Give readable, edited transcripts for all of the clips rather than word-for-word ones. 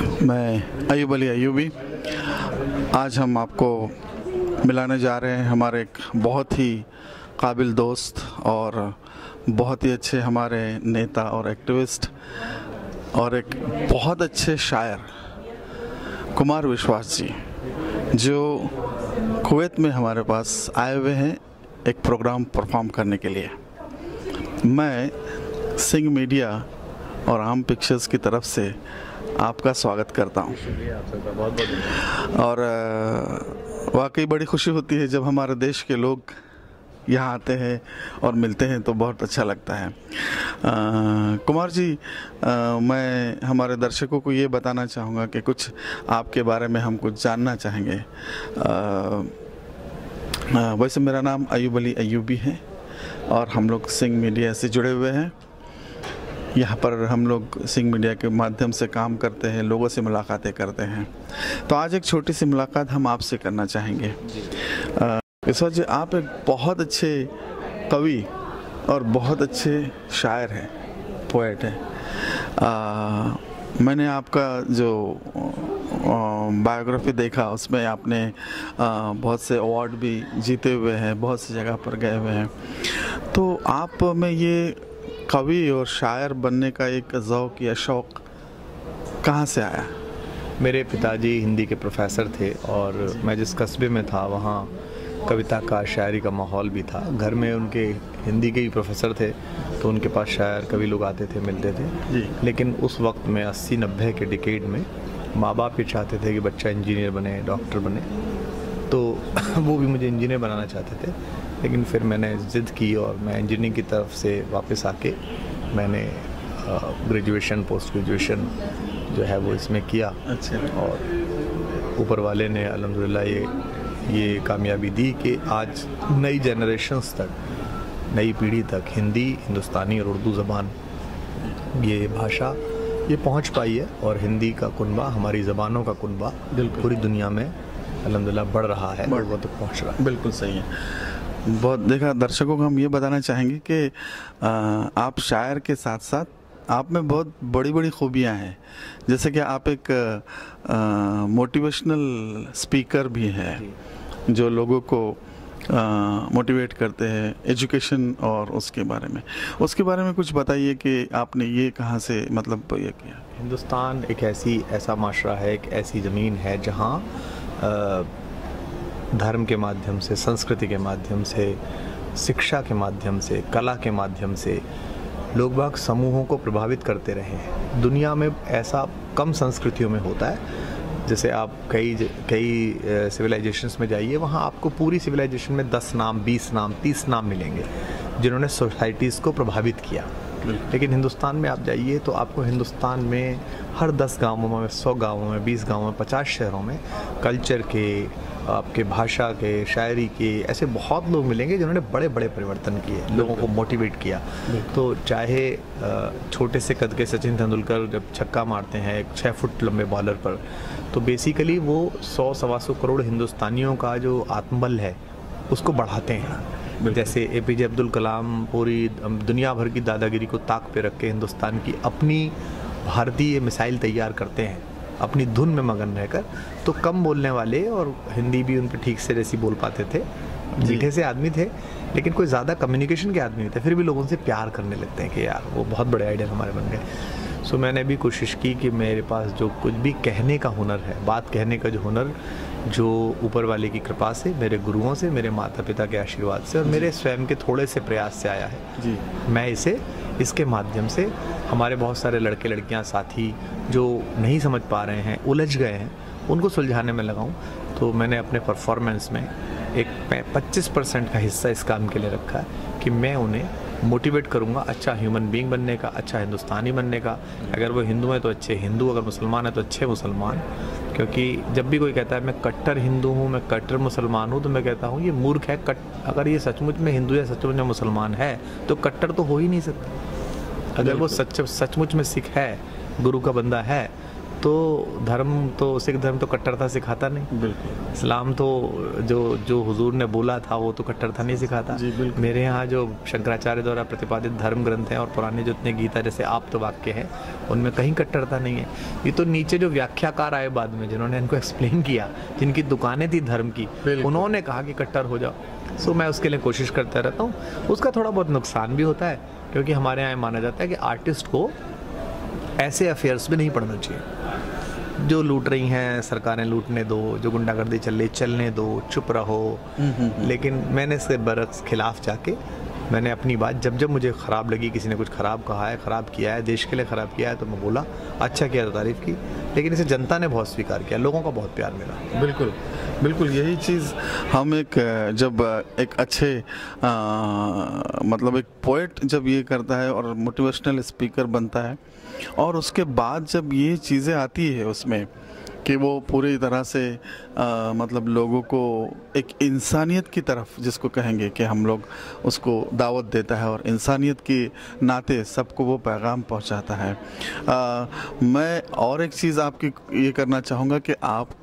मैं अयूब अली अयूबी। आज हम आपको मिलाने जा रहे हैं हमारे एक बहुत ही काबिल दोस्त और बहुत ही अच्छे हमारे नेता और एक्टिविस्ट और एक बहुत अच्छे शायर कुमार विश्वास जी, जो कुवैत में हमारे पास आए हुए हैं एक प्रोग्राम परफॉर्म करने के लिए। मैं सिंह मीडिया और आम पिक्चर्स की तरफ से आपका स्वागत करता हूं। और वाकई बड़ी खुशी होती है जब हमारे देश के लोग यहाँ आते हैं और मिलते हैं, तो बहुत अच्छा लगता है। कुमार जी, मैं हमारे दर्शकों को ये बताना चाहूँगा कि कुछ आपके बारे में हम कुछ जानना चाहेंगे। वैसे मेरा नाम अयूब अली अयूबी है और हम लोग सिंह मीडिया से जुड़े हुए हैं। यहाँ पर हम लोग सिंह मीडिया के माध्यम से काम करते हैं, लोगों से मुलाकातें करते हैं। तो आज एक छोटी सी मुलाकात हम आपसे करना चाहेंगे। इस वजह आप एक बहुत अच्छे कवि और बहुत अच्छे शायर हैं, पोएट हैं। मैंने आपका जो बायोग्राफी देखा, उसमें आपने बहुत से अवार्ड भी जीते हुए हैं, बहुत सी जगह पर गए हुए हैं। तो आप में ये कवि और शायर बनने का एक ज़ौक़ या शौक़ कहाँ से आया? मेरे पिताजी हिंदी के प्रोफेसर थे और मैं जिस कस्बे में था वहाँ कविता का, शायरी का माहौल भी था। घर में उनके हिंदी के ही प्रोफेसर थे, तो उनके पास शायर कवि लोग आते थे, मिलते थे जी। लेकिन उस वक्त में 80-90 के डिकेड में माँ बाप ये चाहते थे कि बच्चा इंजीनियर बने, डॉक्टर बने, तो वो भी मुझे इंजीनियर बनाना चाहते थे। लेकिन फिर मैंने ज़िद की और मैं इंजीनियरिंग की तरफ से वापस आके मैंने ग्रेजुएशन, पोस्ट ग्रेजुएशन जो है वो इसमें किया। अच्छा। और ऊपर वाले ने अल्हम्दुलिल्लाह ये कामयाबी दी कि आज नई जनरेशन्स तक, नई पीढ़ी तक हिंदी, हिंदुस्तानी और उर्दू ज़बान ये भाषा ये पहुंच पाई है। और हिंदी का कुनबा, हमारी ज़बानों का कुनबा पूरी दुनिया में अल्हम्दुलिल्लाह बढ़ रहा है, लोगों तक पहुँच रहा है। बिल्कुल सही है। बहुत देखा, दर्शकों को हम ये बताना चाहेंगे कि आप शायर के साथ साथ आप में बहुत बड़ी बड़ी खूबियाँ हैं। जैसे कि आप एक मोटिवेशनल स्पीकर भी हैं, जो लोगों को मोटिवेट करते हैं एजुकेशन और उसके बारे में कुछ बताइए कि आपने ये कहाँ से मतलब ये किया? हिंदुस्तान एक ऐसा माशरा है, एक ऐसी ज़मीन है जहाँ धर्म के माध्यम से, संस्कृति के माध्यम से, शिक्षा के माध्यम से, कला के माध्यम से लोग बाग समूहों को प्रभावित करते रहे हैं। दुनिया में ऐसा कम संस्कृतियों में होता है। जैसे आप कई सिविलाइजेशंस में जाइए, वहाँ आपको पूरी सिविलाइजेशन में 10 नाम, 20 नाम, 30 नाम मिलेंगे जिन्होंने सोसाइटीज़ को प्रभावित किया। लेकिन हिंदुस्तान में आप जाइए तो आपको हिंदुस्तान में हर 10 गाँवों में, 100 गाँवों में, 20 गाँवों में, 50 शहरों में कल्चर के, आपके भाषा के, शायरी के ऐसे बहुत लोग मिलेंगे जिन्होंने बड़े बड़े परिवर्तन किए, लोगों को मोटिवेट किया। तो चाहे छोटे से कद के सचिन तेंदुलकर जब छक्का मारते हैं एक 6 फुट लंबे बॉलर पर, तो बेसिकली वो 100-125 करोड़ हिंदुस्तानियों का जो आत्मबल है उसको बढ़ाते हैं। जैसे APJ अब्दुल कलाम पूरी दुनिया भर की दादागिरी को ताक पे रख के हिंदुस्तान की अपनी भारतीय मिसाइल तैयार करते हैं, अपनी धुन में मगन रहकर। तो कम बोलने वाले और हिंदी भी उन पर ठीक से जैसी बोल पाते थे, मीठे से आदमी थे, लेकिन कोई ज़्यादा कम्युनिकेशन के आदमी नहीं थे, फिर भी लोगों से प्यार करने लगते हैं कि यार वो बहुत बड़े आइडिया हमारे बन गए। सो मैंने भी कोशिश की कि मेरे पास जो कुछ भी कहने का हुनर है, बात कहने का जो हुनर, जो ऊपर वाले की कृपा से, मेरे गुरुओं से, मेरे माता पिता के आशीर्वाद से और मेरे स्वयं के थोड़े से प्रयास से आया है जी। मैं इसके माध्यम से हमारे बहुत सारे लड़के लड़कियां, साथी जो नहीं समझ पा रहे हैं, उलझ गए हैं, उनको सुलझाने में लगाऊं। तो मैंने अपने परफॉर्मेंस में एक 25% का हिस्सा इस काम के लिए रखा है कि मैं उन्हें मोटिवेट करूंगा अच्छा ह्यूमन बीइंग बनने का, अच्छा हिंदुस्तानी बनने का। अगर वो हिंदू है तो अच्छे हिंदू, अगर मुसलमान है तो अच्छे मुसलमान। क्योंकि जब भी कोई कहता है मैं कट्टर हिंदू हूँ, मैं कट्टर मुसलमान हूँ, तो मैं कहता हूँ ये मूर्ख है। अगर ये सचमुच में हिंदू या सचमुच में मुसलमान है तो कट्टर तो हो ही नहीं सकता। अगर वो सचमुच में सिख है, गुरु का बंदा है, तो धर्म तो सिख धर्म तो कट्टरता सिखाता नहीं। बिल्कुल। इस्लाम तो जो हुजूर ने बोला था वो तो कट्टरता नहीं सिखाता। मेरे यहाँ जो शंकराचार्य द्वारा प्रतिपादित धर्म ग्रंथ हैं और पुराने जो इतने गीता जैसे आप्त वाक्य हैं उनमें कहीं कट्टरता नहीं है। ये तो नीचे जो व्याख्याकार आए बाद में जिन्होंने इनको एक्सप्लेन किया, जिनकी दुकानें थी धर्म की, उन्होंने कहा कि कट्टर हो जाओ। सो मैं उसके लिए कोशिश करता रहता हूँ। उसका थोड़ा बहुत नुकसान भी होता है क्योंकि हमारे यहाँ माना जाता है कि आर्टिस्ट को ऐसे अफेयर्स में नहीं पढ़ना चाहिए। जो लूट रही हैं सरकारें लूटने दो, जो गुंडागर्दी चल रही चलने दो, चुप रहो। लेकिन मैंने इसके बरक्स खिलाफ जाके मैंने अपनी बात जब मुझे ख़राब लगी, किसी ने कुछ ख़राब कहा है, ख़राब किया है, देश के लिए ख़राब किया है, तो मैं बोला, अच्छा किया तो तारीफ़ की। लेकिन इसे जनता ने बहुत स्वीकार किया, लोगों का बहुत प्यार मिला। बिल्कुल बिल्कुल, यही चीज़ हम जब एक अच्छे मतलब एक पोएट जब ये करता है और मोटिवेशनल स्पीकर बनता है और उसके बाद जब ये चीज़ें आती है उसमें कि वो पूरी तरह से मतलब लोगों को एक इंसानियत की तरफ जिसको कहेंगे कि हम लोग उसको दावत देता है और इंसानियत के नाते सबको वो पैगाम पहुंचाता है। मैं और एक चीज़ आपकी ये करना चाहूँगा कि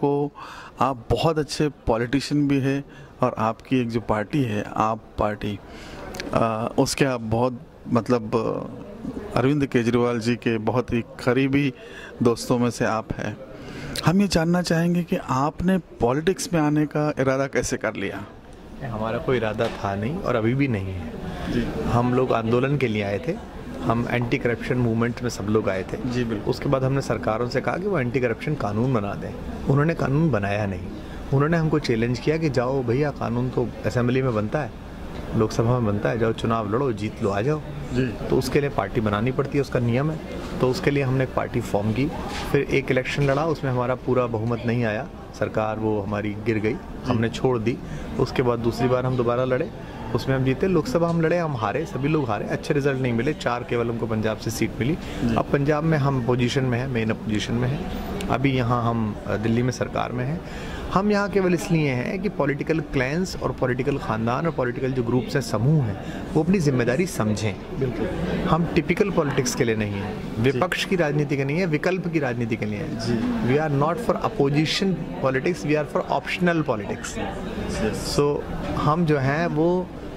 आप बहुत अच्छे पॉलिटिशियन भी है और आपकी एक जो पार्टी है आप पार्टी उसके आप बहुत मतलब अरविंद केजरीवाल जी के बहुत ही करीबी दोस्तों में से आप हैं। हम ये जानना चाहेंगे कि आपने पॉलिटिक्स में आने का इरादा कैसे कर लिया? हमारा कोई इरादा था नहीं और अभी भी नहीं है जी। हम लोग आंदोलन के लिए आए थे, हम एंटी करप्शन मूवमेंट में सब लोग आए थे जी। बिल्कुल। उसके बाद हमने सरकारों से कहा कि वो एंटी करप्शन कानून बना दें। उन्होंने कानून बनाया नहीं। उन्होंने हमको चैलेंज किया कि जाओ भैया, कानून तो असेंबली में बनता है, लोकसभा में बनता है, जाओ चुनाव लड़ो, जीत लो, आ जाओ जी। तो उसके लिए पार्टी बनानी पड़ती है, उसका नियम है। तो उसके लिए हमने एक पार्टी फॉर्म की, फिर एक इलेक्शन लड़ा, उसमें हमारा पूरा बहुमत नहीं आया, सरकार वो हमारी गिर गई, हमने छोड़ दी। उसके बाद दूसरी बार हम दोबारा लड़े, उसमें हम जीते। लोकसभा हम लड़े, हम हारे, सभी लोग हारे, अच्छे रिजल्ट नहीं मिले, 4 केवल हमको पंजाब से सीट मिली। अब पंजाब में हम पोजीशन में हैं, मेन पोजीशन में हैं। अभी यहाँ हम दिल्ली में सरकार में हैं। हम यहाँ केवल इसलिए हैं कि पॉलिटिकल क्लैंस और पॉलिटिकल ख़ानदान और पॉलिटिकल जो ग्रुप्स हैं, समूह हैं, वो अपनी जिम्मेदारी समझें। बिल्कुल, हम टिपिकल पॉलिटिक्स के लिए नहीं हैं, विपक्ष की राजनीति के नहीं है, विकल्प की राजनीति के लिए है। We are not for opposition politics, we are for optional politics. So हम जो हैं वो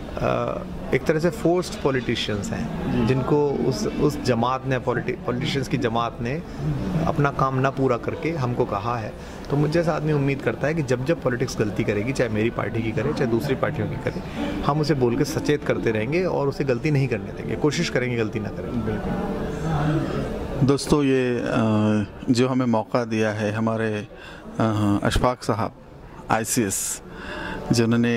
एक तरह से फोर्स्ड पॉलिटिशियंस हैं, जिनको उस जमात ने, पॉलिटिशियंस की जमात ने अपना काम ना पूरा करके हमको कहा है। तो मुझे जैसा आदमी उम्मीद करता है कि जब पॉलिटिक्स गलती करेगी, चाहे मेरी पार्टी की करे चाहे दूसरी पार्टियों की करे, हम उसे बोल के सचेत करते रहेंगे और उसे गलती नहीं करने देंगे, कोशिश करेंगे गलती ना करें। बिल्कुल। दोस्तों, ये जो हमें मौका दिया है हमारे अशफाक साहब ICS, जिन्होंने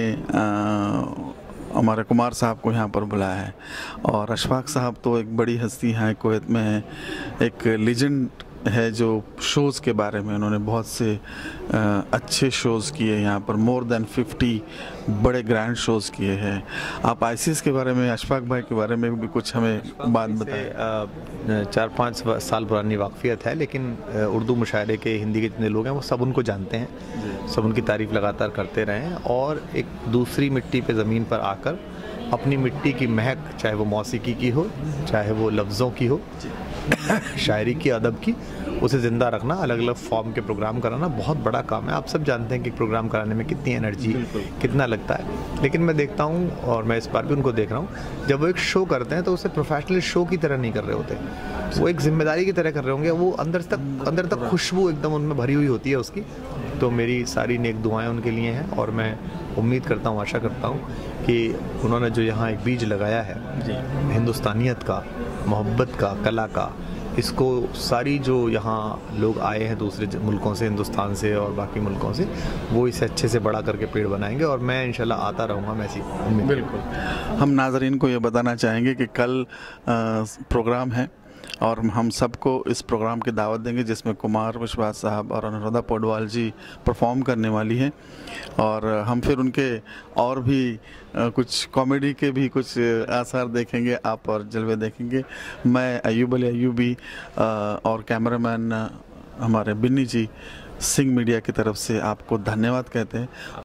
हमारे कुमार साहब को यहाँ पर बुलाया है। और अशफाक साहब तो एक बड़ी हस्ती हैं, कुवैत में है, एक लीजेंड है जो शोज़ के बारे में उन्होंने बहुत से अच्छे शोज़ किए यहाँ पर, मोर देन 50 बड़े ग्रैंड शोज़ किए हैं। आप ICS के बारे में, अशफाक भाई के बारे में भी कुछ हमें बात बताएं। 4-5 साल पुरानी वाकफियत है, लेकिन उर्दू मुशायरे के, हिंदी के जितने लोग हैं वो सब उनको जानते हैं, सब उनकी तारीफ़ लगातार करते रहे हैं। और एक दूसरी मिट्टी पे ज़मीन पर आकर अपनी मिट्टी की महक, चाहे वो मौसीकी की हो, चाहे वो लफ्ज़ों की हो, शायरी की, अदब की, उसे ज़िंदा रखना, अलग अलग फॉर्म के प्रोग्राम कराना बहुत बड़ा काम है। आप सब जानते हैं कि प्रोग्राम कराने में कितनी एनर्जी, कितना लगता है। लेकिन मैं देखता हूँ, और मैं इस बार भी उनको देख रहा हूँ, जब वो एक शो करते हैं तो उसे प्रोफेशनल शो की तरह नहीं कर रहे होते, वो एक जिम्मेदारी की तरह कर रहे होंगे। वो अंदर तक खुशबू एकदम उनमें भरी हुई होती है उसकी। तो मेरी सारी नेक दुआएं उनके लिए हैं और मैं उम्मीद करता हूँ, आशा करता हूँ कि उन्होंने जो यहाँ एक बीज लगाया है हिंदुस्तानियत का, मोहब्बत का, कला का, इसको सारी जो यहाँ लोग आए हैं दूसरे मुल्कों से, हिंदुस्तान से और बाकी मुल्कों से, वो इसे अच्छे से बड़ा करके पेड़ बनाएंगे। और मैं इंशाल्लाह आता रहूँगा, मैं ऐसी उम्मीद। बिल्कुल। हम नाज़रीन को ये बताना चाहेंगे कि कल प्रोग्राम है और हम सबको इस प्रोग्राम की दावत देंगे, जिसमें कुमार विश्वास साहब और अनुराधा पौडवाल जी परफॉर्म करने वाली हैं। और हम फिर उनके और भी कुछ कॉमेडी के भी कुछ आसार देखेंगे आप, और जलवे देखेंगे। मैं अयूब अली अयूबी और कैमरामैन हमारे बिन्नी जी सिंह मीडिया की तरफ से आपको धन्यवाद कहते हैं